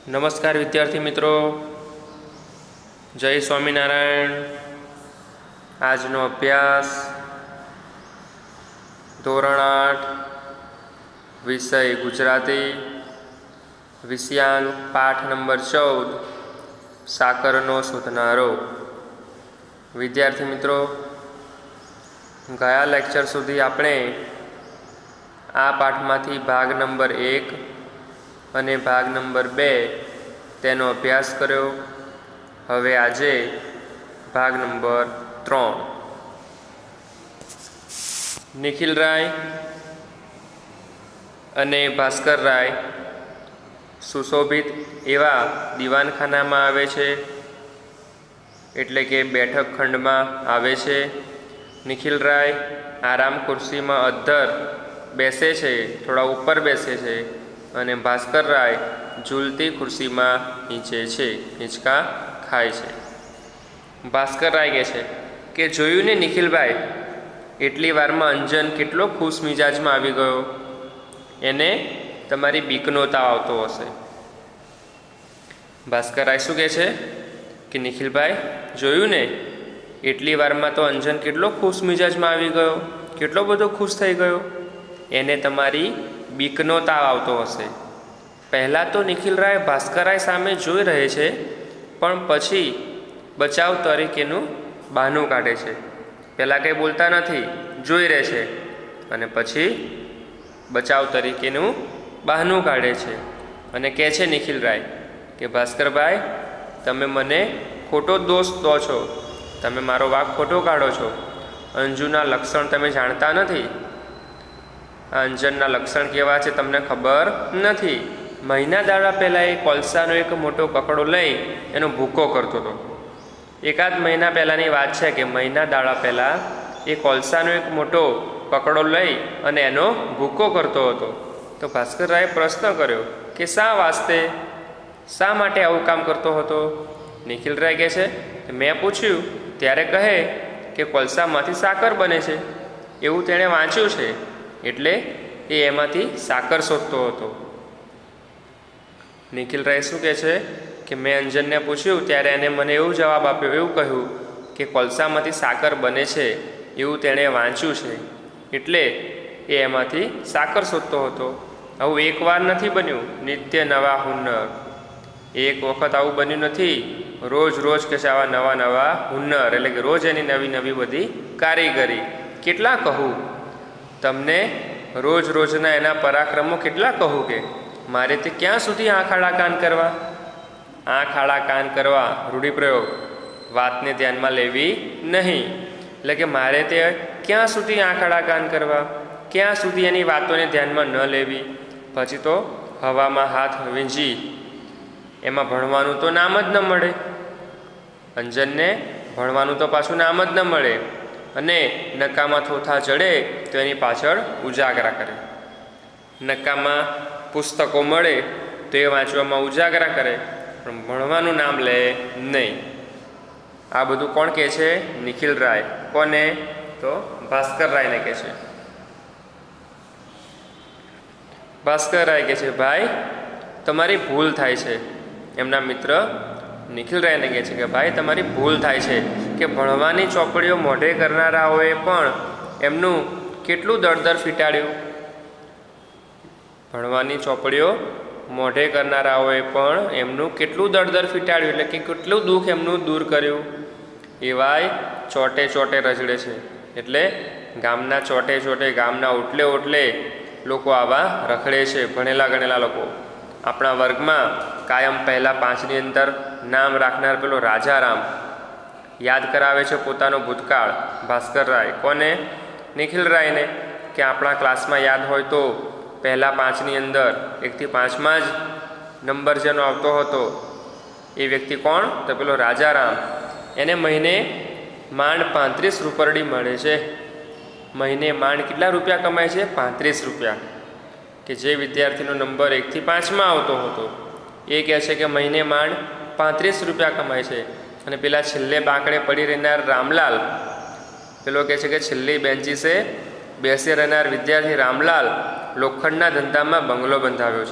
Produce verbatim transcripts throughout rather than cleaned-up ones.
નમસ્કાર વિદ્યાર્થી મિત્રો, જય સ્વામિનારાયણ। આજનો અભ્યાસ ધોરણ આઠ વિષય ગુજરાતી વિષયાંક પાઠ નંબર ચૌદ સાકરનો શોધનારો। વિદ્યાર્થી મિત્રો, ગયા લેક્ચર સુધી આપણે આ પાઠમાંથી ભાગ નંબર એક અને ભાગ નંબર બે તેનો અભ્યાસ કર્યો। હવે આજે ભાગ નંબર ત્રણ। નિખિલ રાય અને ભાસ્કર રાય સુશોભિત એવા દીવાનખાનામાં આવે છે, એટલે કે બેઠક ખંડમાં આવે છે। નિખિલ રાય આરામ ખુરશીમાં અદ્ધર બેસે છે, થોડા ઉપર બેસે છે, અને ભાસ્કર રાય ઝૂલતી ખુરશીમાં નીચે છે, હિંચકા ખાય છે। ભાસ્કર રાય કહે છે કે જોયું ને નિખિલભાઈ, એટલી વારમાં અંજન કેટલો ખુશ મિજાજમાં આવી ગયો, એને તમારી બીકનો તાવ આવતો હશે। ભાસ્કર રાય શું કહે છે કે નિખિલભાઈ જોયું ને, એટલી વારમાં તો અંજન કેટલો ખુશ મિજાજમાં આવી ગયો, કેટલો બધો ખુશ થઈ ગયો, એને તમારી બીકનો તાવ આવતો હશે। પહેલાં તો નિખિલ રાય ભાસ્કર રાય સામે જોઈ રહે છે, પણ પછી બચાવ તરીકેનું બહાનું કાઢે છે। પહેલાં કંઈ બોલતા નથી, જોઈ રહે છે, અને પછી બચાવ તરીકેનું બહાનું કાઢે છે અને કહે છે નિખિલ રાય કે ભાસ્કરભાઈ, તમે મને ખોટો દોષ દો છો, તમે મારો વાંક ખોટો કાઢો છો। અંજુના લક્ષણ તમે જાણતા નથી, આ અંજનના લક્ષણ કેવા છે તમને ખબર નથી। મહિના દાડા પહેલાં એ કોલસાનો એક મોટો કકડો લઈ એનો ભૂકો કરતો હતો। એકાદ મહિના પહેલાંની વાત છે કે મહિના દાડા પહેલાં એ કોલસાનો એક મોટો કકડો લઈ અને એનો ભૂકો કરતો હતો। તો ભાસ્કર રાયે પ્રશ્ન કર્યો કે શા વાસ્તે, શા માટે આવું કામ કરતો હતો? નિખિલ રાય કહે છે કે મેં પૂછ્યું ત્યારે કહે કે કોલસામાંથી સાકર બને છે, એવું તેણે વાંચ્યું છે, એટલે એ એમાંથી સાકર શોધતો હતો। નિખિલ રાય શું કહે છે કે મેં અંજનને પૂછ્યું ત્યારે એને મને એવું જવાબ આપ્યો, એવું કહ્યું કે કોલસામાંથી સાકર બને છે એવું તેણે વાંચ્યું છે, એટલે એ એમાંથી સાકર શોધતો હતો। આવું એકવાર નથી બન્યું, નિત્ય નવા હુન્નર, એક વખત આવું બન્યું નથી, રોજ રોજ કે છે આવા નવા નવા હુન્નર, એટલે કે રોજ એની નવી નવી બધી કારીગરી। કેટલા કહું તમને, રોજ રોજના એના પરાક્રમો કેટલા કહું કે મારે તે ક્યાં સુધી આંખ આડા કાન કરવા, આંખ આડા કાન કરવા રૂઢિપ્રયોગ, વાતને ધ્યાનમાં લેવી નહીં, એટલે કે મારે તે ક્યાં સુધી આંખ આડા કાન કરવા, ક્યાં સુધી એની વાતોને ધ્યાનમાં ન લેવી। પછી તો હવામાં હાથ વીંજી એમાં ભણવાનું તો નામ જ ન મળે, અંજનને ભણવાનું તો પાછું નામ જ ન મળે, અને નકામાં થોથા ચડે તો એની પાછળ ઉજાગરા કરે, નકામાં પુસ્તકો મળે તો એ વાંચવામાં ઉજાગરા કરે, પણ ભણવાનું નામ લે નહીં। આ બધું કોણ કહે છે? નિખિલ રાય। કોને? તો ભાસ્કર રાયને કહે છે। ભાસ્કર રાય કહે છે ભાઈ તમારી ભૂલ થાય છે। એમના મિત્ર નિખિલ રાયને કહે છે કે ભાઈ તમારી ભૂલ થાય છે કે ભણવાની ચોપડીઓ મોઢે કરનારાઓએ પણ એમનું કેટલું દળદર ફીટાડ્યું, ભણવાની ચોપડીઓ મોઢે કરનારાઓએ પણ એમનું કેટલું દળદર ફીટાડ્યું, એટલે કે કેટલું દુઃખ એમનું દૂર કર્યું। એવાય ચોટે ચોટે રજડે છે, એટલે ગામના ચોટે ચોટે, ગામના ઓટલે ઓટલે લોકો આવા રખડે છે, ભણેલા ગણેલા લોકો। આપણા વર્ગમાં કાયમ પહેલાં પાંચની અંદર નામ રાખનાર પેલો રાજારામ યાદ કરાવે છે પોતાનો ભૂતકાળ ભાસ્કર રાય। કોને? નિખિલ રાયને, કે આપણા ક્લાસમાં યાદ હોય તો પહેલાં પાંચની અંદર એકથી પાંચમાં જ નંબર જેનો આવતો હતો એ વ્યક્તિ કોણ? તો પેલો રાજારામ। એને મહિને માંડ પાંત્રીસ રૂપરડી મળે છે, મહિને માંડ કેટલા રૂપિયા કમાય છે? પાંત્રીસ રૂપિયા। કે જે વિદ્યાર્થીનો નંબર એકથી પાંચમાં આવતો હતો એ કહે છે કે મહિને માંડ પાંત્રીસ રૂપિયા કમાય છે, અને પેલા છેલ્લે બાંકડે પડી રહેનાર રામલાલ, પેલો કહે છે કે છેલ્લી બેન્ચીસે બેસી રહેનાર વિદ્યાર્થી રામલાલ લોખંડના ધંધામાં બંગલો બંધાવ્યો છે,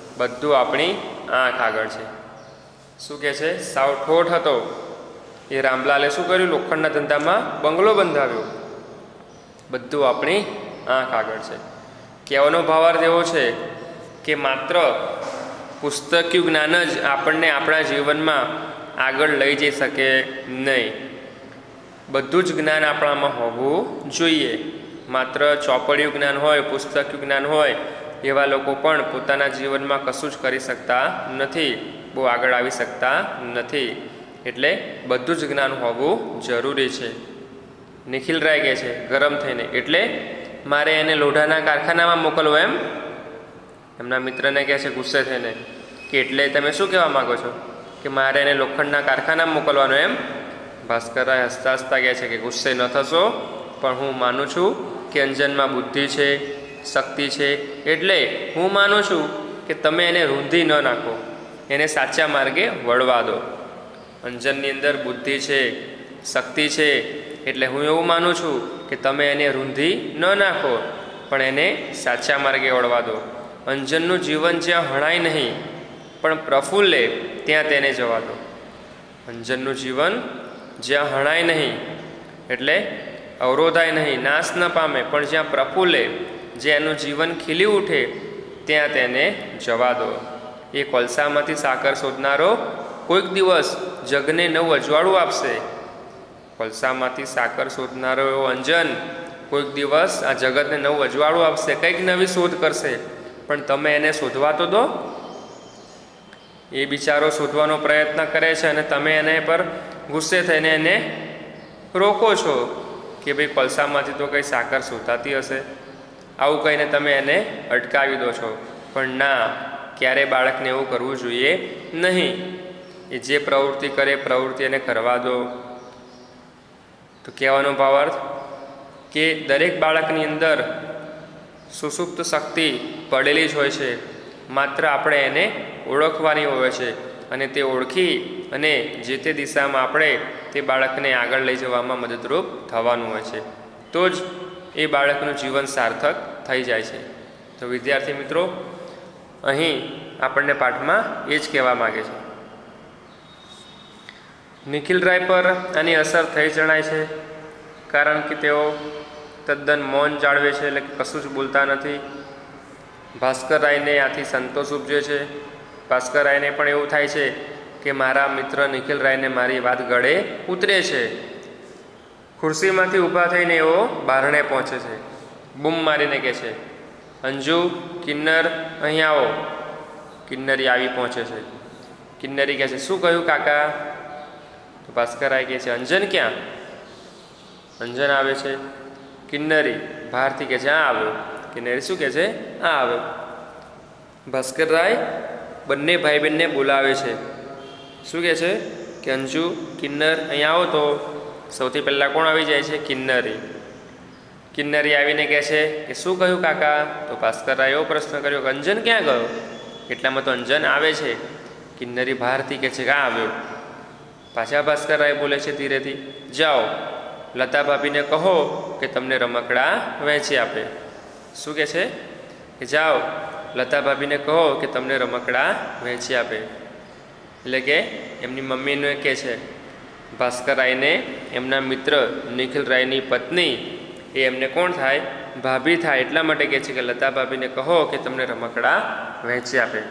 બધું આપણી આંખ આગળ છે. શું કહે છે? સાવ ઠોઠ હતો એ રામલાલે શું કર્યું? લોખંડના ધંધામાં બંગલો બંધાવ્યો. બધું આપણી આંખ આગળ છે. કહેવાનો ભાવાર્થ એવો છે કે માત્ર પુસ્તકીય જ્ઞાન જ આપણને આપણા જીવનમાં આગળ લઈ જઈ શકે નહીં. બધું જ જ્ઞાન આપણામાં હોવું જોઈએ. માત્ર ચોપડીયું જ્ઞાન હોય, પુસ્તકીય જ્ઞાન હોય એવા લોકો પણ પોતાના જીવનમાં કશું જ કરી શકતા નથી, બહુ આગળ આવી શકતા નથી. એટલે બધું જ જ્ઞાન હોવું જરૂરી છે. નિખિલ રાય કહે છે ગરમ થઈને, એટલે મારે એને લોઢાના કારખાનામાં મોકલવો એમ? એમના મિત્રને કહે છે ગુસ્સે થઈને કે એટલે તમે શું કહેવા માગો છો કે મારે એને લોખંડના કારખાનામાં મોકલવાનો એમ? ભાસ્કરરાય હસતા હસતા કહે છે કે ગુસ્સે ન થશો, પણ હું માનું છું કે અંજનમાં બુદ્ધિ છે, શક્તિ છે, એટલે હું માનું છું કે તમે એને રૂંધી ન નાખો, એને સાચા માર્ગે વળવા દો. અંજનની અંદર બુદ્ધિ છે, શક્તિ છે, એટલે હું એવું માનું છું કે તમે એને રૂંધી ન નાખો, પણ એને સાચા માર્ગે વળવા દો. અંજનનું જીવન જ્યાં હણાય નહીં પણ પ્રફુલ્લે ત્યાં તેને જવા દો. અંજનનું જીવન જ્યાં હણાય નહીં એટલે અવરોધાય નહીં, નાશ ન પામે, પણ જ્યાં પ્રફુલ્લે, જ્યાં એનું જીવન ખીલી ઉઠે ત્યાં તેને જવા દો. એ કોલસામાંથી સાકર શોધનારો કોઈક દિવસ જગને નવું અજવાળું આપશે. કોલસામાંથી સાકર શોધનારો એવો અંજન કોઈક દિવસ આ જગતને નવું અજવાળું આપશે, કંઈક નવી શોધ કરશે, પણ તમે એને શોધવા તો દો. એ બિચારો શોધવાનો પ્રયત્ન કરે છે અને તમે એને પર ગુસ્સે થઈને એને રોકો છો કે ભાઈ કોલસામાંથી તો કંઈ સાકર શોધાતી હશે, આવું કહીને તમે એને અટકાવી દો છો. પણ ના, ક્યારે બાળકને એવું કરવું જોઈએ નહીં. એ જે પ્રવૃત્તિ કરે પ્રવૃત્તિ એને કરવા દો. તો કહેવાનો ભાવાર્થ કે દરેક બાળકની અંદર સુષુપ્ત શક્તિ પડેલી જ હોય છે, માત્ર આપણે એને ઓળખવાની હોય છે અને તે ઓળખી અને જે તે દિશામાં આપણે તે બાળકને આગળ લઈ જવામાં મદદરૂપ થવાનું હોય છે, તો જ એ બાળકનું જીવન સાર્થક થઈ જાય છે. તો વિદ્યાર્થી મિત્રો, અહીં આપણને પાઠમાં એ જ કહેવા માગે છે. નિખિલ રાય પર આની અસર થઈ જણાય છે, કારણ કે તેઓ તદ્દન મૌન જાળવે છે, એટલે કશું જ બોલતા નથી. ભાસ્કર રાયને આથી સંતોષ ઉપજે છે. ભાસ્કર રાયને પણ એવું થાય છે કે મારા મિત્ર નિખિલ રાયને મારી વાત ગળે ઉતરે છે. ખુરશીમાંથી ઊભા થઈને એવો બારણે પહોંચે છે. બૂમ મારીને કહે છે, અંજુ, કિન્નર, અહીં આવો. કિન્નરી આવી પહોંચે છે. કિન્નરી કહે છે, શું કહ્યું કાકા? તો ભાસ્કર રાય કહે છે, અંજન ક્યાં? અંજન આવે છે. કિન્નરી બહારથી કહે છે, આ આવ્યો. કિન્નરી શું કહે છે? આ આવ્યો. ભાસ્કર રાય બંને ભાઈ બહેનને બોલાવે છે. શું કહે છે કે અંજુ, કિન્નર, અહીં આવો. તો સૌથી પહેલાં કોણ આવી જાય છે? કિન્નરી. કિન્નરી આવીને કહે છે કે શું કહ્યું કાકા? તો ભાસ્કર રાય એવો પ્રશ્ન કર્યો કે અંજન ક્યાં ગયો? એટલામાં તો અંજન આવે છે. કિન્નરી બહારથી કહે છે કે આ આવ્યો. પાછા ભાસ્કર રાય બોલે છે ધીરેથી, જાઓ લતા ભાભીને કહો કે તમને રમકડા વહેંચી આપે. શું કહે છે કે જાઓ લતા ભાભીને કહો કે તમને રમકડા વહેંચી આપે. એટલે કે એમની મમ્મીને કહે છે. ભાસ્કર રાયને એમના મિત્ર નિખિલ રાયની પત્ની એ એમને કોણ થાય? ભાભી થાય. એટલા માટે કહે છે કે લતા ભાભીને કહો કે તમને રમકડા વહેંચી આપે.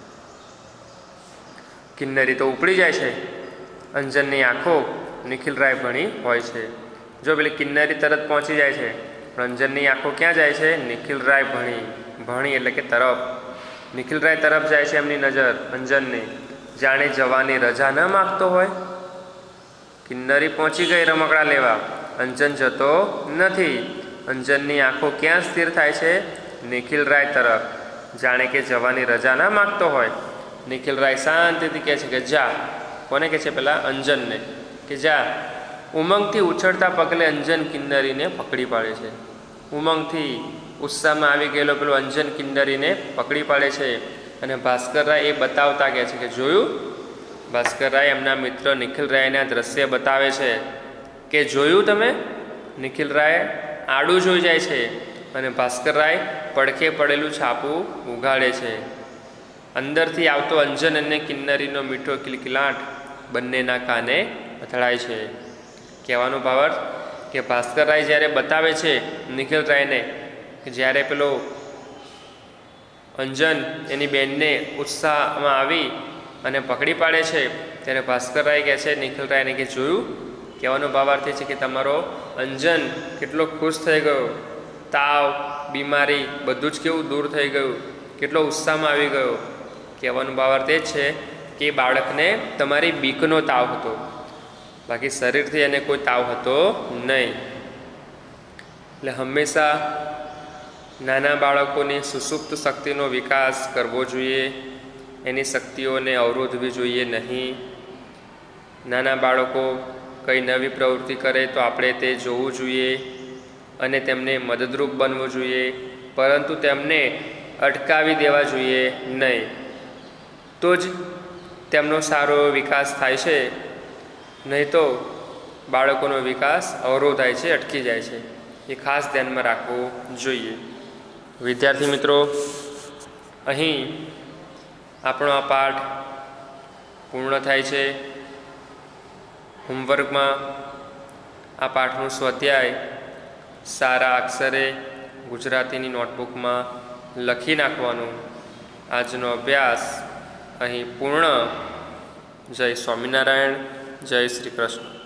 કિન્નરી તો ઉપડી જાય છે. અંજનની આંખો નિખિલ રાય ભણી હોય છે. જો પેલી કિન્નરી તરત પહોંચી જાય છે, પણ અંજનની આંખો ક્યાં જાય છે? નિખિલ રાય ભણી. ભણી એટલે કે તરફ. નિખિલ રાય તરફ જાય છે એમની નજર અંજનની, જાણે જવાની રજા ન માગતો હોય. કિન્નરી પહોંચી ગઈ રમકડા લેવા, અંજન જતો નથી. અંજનની આંખો ક્યાં સ્થિર થાય છે? નિખિલ રાય તરફ, જાણે કે જવાની રજા ના માગતો હોય. નિખિલ રાય શાંતિથી કહે છે કે જા. કોને કહે છે? પેલા અંજનને કે જા. ઉમંગથી ઉછળતા પગલે અંજન કિન્નરીને પકડી પાડે છે. ઉમંગથી ઉત્સાહમાં આવી ગયેલો પેલો અંજન કિન્નરીને પકડી પાડે છે. અને ભાસ્કર રાય એ બતાવતા કહે છે કે જોયું? ભાસ્કર રાય એમના મિત્ર નિખિલ રાયના દ્રશ્ય બતાવે છે કે જોયું તમે? નિખિલ રાય આડું જોઈ જાય છે અને ભાસ્કર રાય પડખે પડેલું છાપું ઉગાડે છે. અંદરથી આવતો અંજન અને કિન્નરીનો મીઠો કિલકિલાટ બંનેના કાને અથડાય છે. કહેવાનો ભાવાર્થ કે ભાસ્કરરાય જ્યારે બતાવે છે નિખિલરાયને કે જ્યારે પેલો અંજન એની બેનને ઉત્સાહમાં આવી અને પકડી પાડે છે ત્યારે ભાસ્કરરાય કહે છે નિખિલરાયને કે જોયું. કહેવાનો ભાવાર્થ એ છે કે તમારો અંજન કેટલો ખુશ થઈ ગયો, તાવ બીમારી બધું જ કેવું દૂર થઈ ગયું, કેટલો ઉત્સાહમાં આવી ગયો. કહેવાનો ભાવાર્થ એ જ છે કે એ બાળકને તમારી બીકનો તાવ હતો, બાકી શરીરથી એને કોઈ તાવ હતો નહીં. એટલે હંમેશા નાના બાળકોની સુસુપ્ત શક્તિનો વિકાસ કરવો જોઈએ, એની શક્તિઓને અવરોધવી જોઈએ નહીં. નાના બાળકો કંઈ નવી પ્રવૃત્તિ કરે તો આપણે તે જોવું જોઈએ અને તેમને મદદરૂપ બનવું જોઈએ, પરંતુ તેમને અટકાવી દેવા જોઈએ નહીં. તો જ તેમનો સારો વિકાસ થાય છે, નહીં તો બાળકોનો વિકાસ અવરોધાય છે, અટકી જાય છે. એ ખાસ ધ્યાનમાં રાખવું જોઈએ. વિદ્યાર્થી મિત્રો, અહીં આપણો આ પાઠ પૂર્ણ થાય છે. હોમવર્કમાં આ પાઠનું સ્વાધ્યાય સારા અક્ષરે ગુજરાતીની નોટબુકમાં લખી નાખવાનું. આજનો અભ્યાસ અહીં પૂર્ણ. જય સ્વામિનારાયણ. જય શ્રી કૃષ્ણ.